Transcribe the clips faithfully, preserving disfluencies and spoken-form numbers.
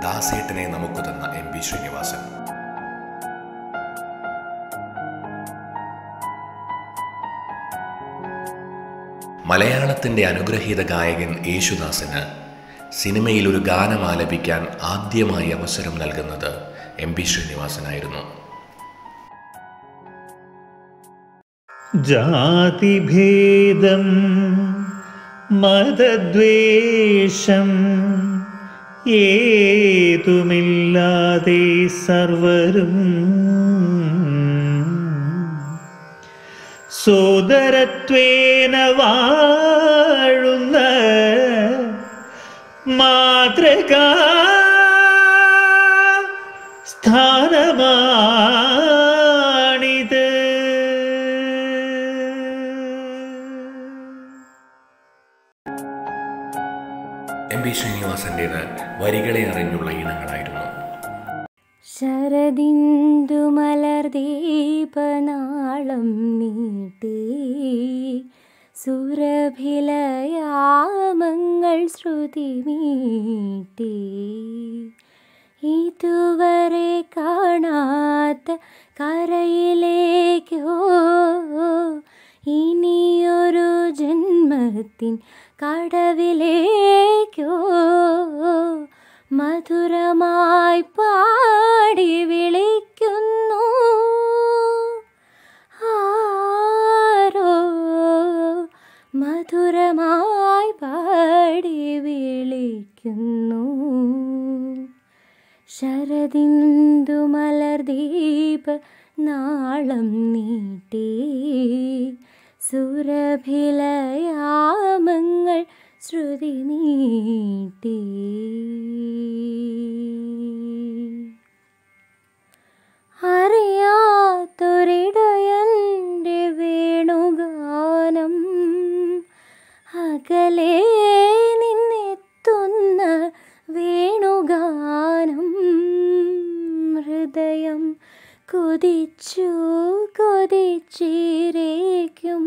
ദാസേട്ടനെ നമുക്ക് തന്ന M P Sreenivasan. മലയാളത്തിൻ്റെ അനുഗ്രഹീത ഗായകൻ യേശുദാസന് സിനിമയിൽ ഒരു ഗാനം ആലപിക്കാൻ ആദ്യമായി അവസരം നൽകുന്നത് എം പി ശ്രീനിവാസനായിരുന്നു. ജാതിഭേദം മതദ്വേഷം ഏതുമില്ലാതെ സർവരും സോദരത്വേന വാഴുന്ന മാതൃകാ സ്ഥാനമാണിത്. M P ശ്രീനിവാസൻ്റേത് വരികളെ അറിഞ്ഞുള്ള ഈണങ്ങളായിരുന്നു. ശരദിന്ദു മലർദീപനാളം നീട്ടി സുരഭിലയാമങ്ങൾ ശ്രുതി മീട്ടി ഇതുവരെ കാണാത്ത കരയിലേക്കോ ഇനിയൊരു ജന്മത്തിൻ കടവിലേക്കോ മധുരമായി പാടി വിളിക്കുന്നു ആരോ, മധുരമായി പാടി വിളിക്കുന്നു. ശരദിന്ദു മലർദീപ നാളം നീട്ടി സുരഭിലയാമങ്ങൾ ശ്രുതി മീട്ടി അറിയാത്തൊരിടയൻ്റെ വേണുഗാനം അകലെ നിന്നെത്തുന്ന വേണുഗാനം ഹൃദയം കൊതിച്ചു കൊതിച്ചിരേക്കും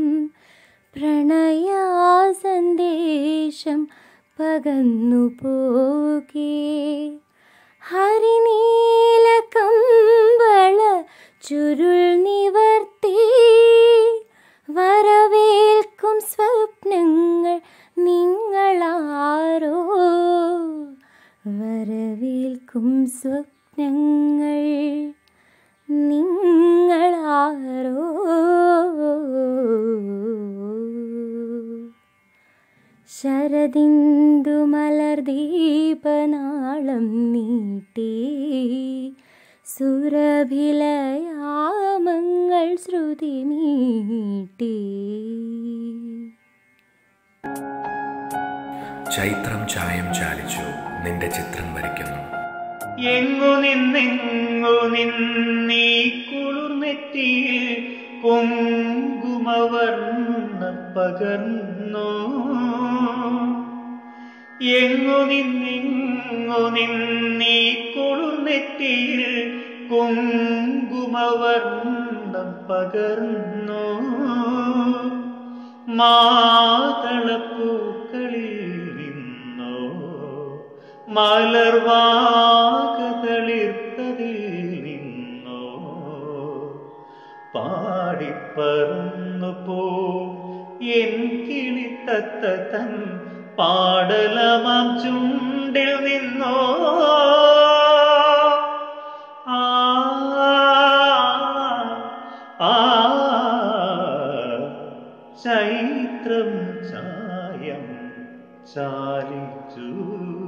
പ്രണയാസന്ദേശം പകന്നു പോകേ ഹരിനീല കമ്പള ചുരുൾ നിവർത്തി വരവേൽക്കും സ്വപ്നങ്ങൾ നിങ്ങളാരോ, വരവേൽക്കും സ്വപ്നങ്ങൾ നിങ്ങളാരോ. ശരദിന്ദു മലർദീപനാളം നീട്ടി സുരഭിലയാമങ്ങൾ ശ്രുതി മീട്ടി. ചൈത്രം ചായം ചാലിച്ചു നിന്റെ ചിത്രം വരയ്ക്കുന്നു. എങ്ങു നിന്നെങ്ങു നിന്നീ കുളിർനെറ്റിയിൽ കുങ്കുമവർണ്ണം പകർന്നോ, എങ്ങു നിന്നെങ്ങു നിന്നീ കുളിർനെറ്റിയിൽ കുങ്കുമവർണ്ണം പകർന്നോ, മാതളപ്പൂക്കളിൽ നിന്നോ മലർവാകതളിർത്തതിൽ നിന്നോ പാടിപ്പറന്നു പോ എൻ കിളിത്തത്ത തൻ പാടലമാം ചുണ്ടിൽ നിന്നോ. ആ ആ ചൈത്രം ചായം ചാലിച്ചു,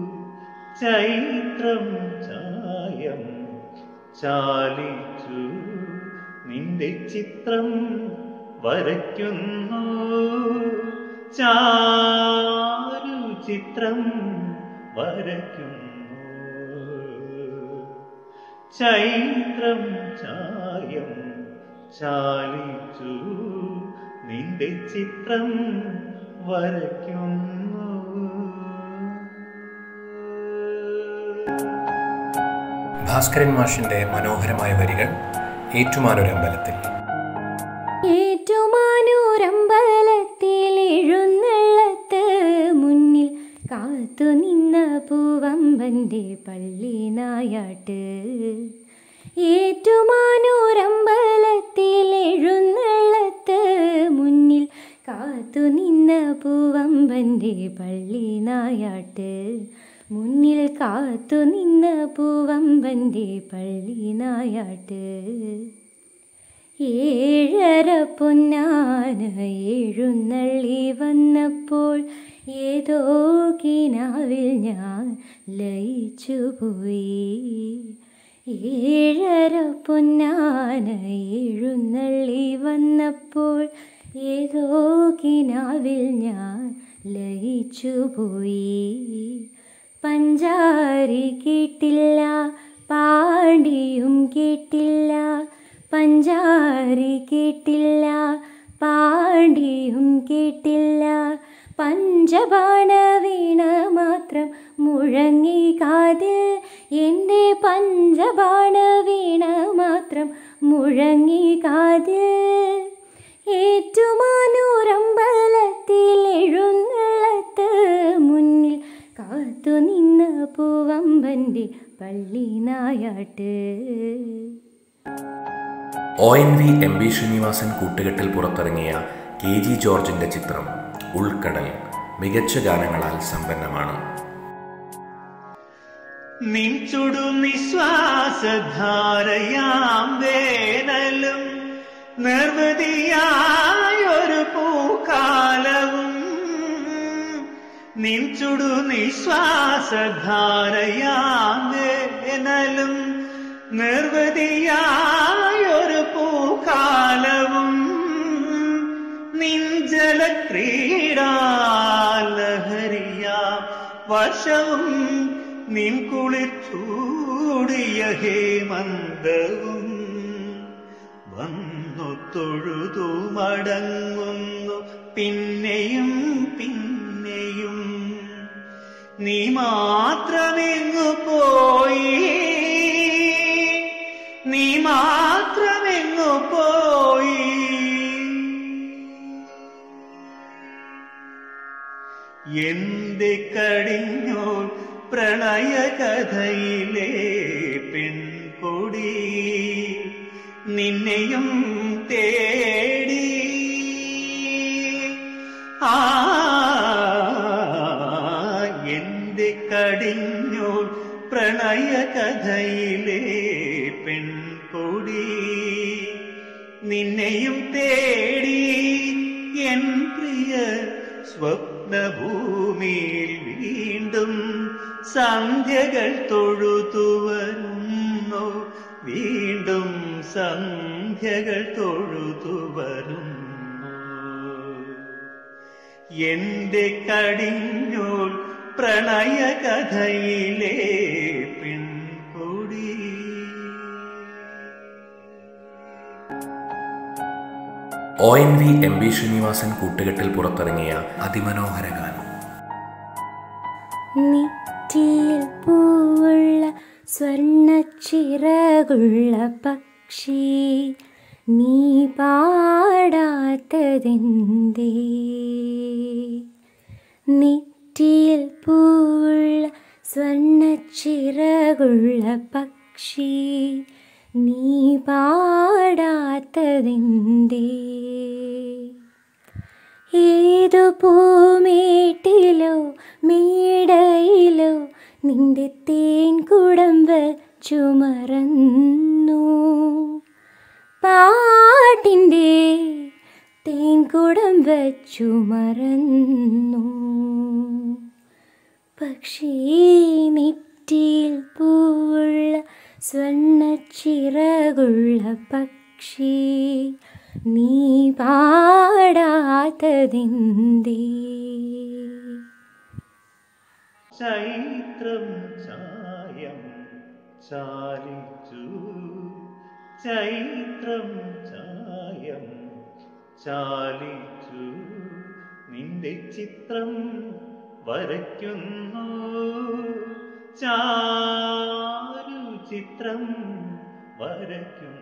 ചൈത്രം ചായം ചാലിച്ചു നിന്റെ ചിത്രം വരയ്ക്കുന്നു. ചാരു ചിത്രം വരയ്ക്കുന്നു. ചൈത്രം ചായം ചാലിച്ചു നിന്റെ ചിത്രം വരയ്ക്കുന്നു. ഭാസ്കരൻ മാഷിന്റെ മനോഹരമായ വരികൾ ഏറ്റുമാനൂരമ്പലത്തിൽ. ഏറ്റുമാനൂരമ്പലത്തിൽ എഴുന്നള്ളത്ത് മുന്നിൽ കാത്തു നിന്ന പൂവമ്പൻ്റെ പള്ളി നായാട്ട് ഏറ്റുമാനൂരമ്പലത്തിൽ എഴുന്നള്ളത്ത് മുന്നിൽ കാത്തു നിന്ന പൂവമ്പൻ്റെ പള്ളി നായാട്ട് മുന്നിൽ കാത്തു നിന്ന പൂവമ്പൻ്റെ പള്ളി നായാട്ട് ഏഴര പൊന്നാന എഴുന്നള്ളി വന്നപ്പോൾ ഏതോ കിനാവിൽ ഞാൻ ലയിച്ചുപോയി. ഏഴര പൊന്നാന എഴുന്നള്ളി വന്നപ്പോൾ ഏതോ കിനാവിൽ ഞാൻ ലയിച്ചുപോയി. പഞ്ചാരി കേട്ടില്ല, പാണ്ടിയും കേട്ടില്ല, പഞ്ചാരി കേട്ടില്ല, പാണ്ടിയും കേട്ടില്ല, പഞ്ചബാണ വീണ മാത്രം മുഴങ്ങി കാതിൽ, എൻ്റെ പഞ്ചബാണ വീണ മാത്രം മുഴങ്ങി കാതിൽ. ഏറ്റുമാനൂരമ്പലത്തിൽ എഴുന്നള്ളത്ത് മുന്നിൽ കാത്തു നിന്ന പൂവമ്പൻ്റെ പള്ളി നായാട്ട്. O N V M B Sreenivasan കൂട്ടുകെട്ടിൽ പുറത്തിറങ്ങിയ കെ ജി ജോർജിന്റെ ചിത്രം ഉൾക്കടൽ മികച്ച ഗാനങ്ങളാൽ സമ്പന്നമാണ്. നിൻ ചുടു നിശ്വാസധാരയാം വേനലും നിർവൃതിയായൊരു പൂക്കാലവും, നിൻ ചുടു നിശ്വാസധാരയാം വേനലും നിർവൃതിയായൊരു പൂക്കാലവും, നിൻ ജലക്രീഡാലഹരിയാം വർഷവും, നിൻ കുളിച്ചൂടിയ ഹേമന്തവും, വന്നു തൊഴുതു മടങ്ങുന്നു പിന്നെയും പിന്നെയും. നീ മാത്രമെങ്ങു പോയി, നീ മാത്രമെങ്ങു പോയി. എന്റെ കടിഞ്ഞോൾ പ്രണയകഥയിലെ പെൺകൊടി നിന്നെയും തേടി. ആ എന്റെ കടിഞ്ഞോൾ പ്രണയകഥയിലെ പെൺകൊടി നിന്നെയും തേടി. എൻ പ്രിയ സ്വപ്നഭൂമിയിൽ വീണ്ടും സന്ധ്യകൾ തൊഴുതു വരുന്നു, വീണ്ടും സന്ധ്യകൾ തൊഴുതു വരുന്നു. എന്റെ കടിഞ്ഞോൾ പ്രണയകഥയിലെ പെൺകൊടി. O N V M B Sreenivasan കൂട്ടുകെട്ടിൽ പുറത്തിറങ്ങിയ അതിമനോഹര ഗാനം. നെറ്റിയിൽ പൂവുള്ള സ്വർണ്ണച്ചിറകുള്ള പക്ഷി നീ പാടാത്തതെന്തേ? നെറ്റിയിൽ പൂവുള്ള സ്വർണ്ണച്ചിറകുള്ള പക്ഷി നീ പാടാത്തതെന്തേ? ഏതു പൂമേട്ടിലോ മേടയിലോ നിന്റെ തേൻ കുടമ്പ് ചുമറന്നു, പാട്ടിൻ്റെ തേൻ കുടമ്പ് ചുമറന്നു. പക്ഷേ നെറ്റിയിൽ പൂവുള്ള സ്വർണ്ണച്ചിറകുള്ള പക്ഷി നീ പാടാത്തതെന്തേ? ചൈത്രം ചായം ചാലിച്ചു, ചൈത്രം ചായം ചാലിച്ചു, നിന്റെ ചിത്രം വരയ്ക്കുന്നു, ചാരു ചിത്രം വരയ്ക്കുന്നു.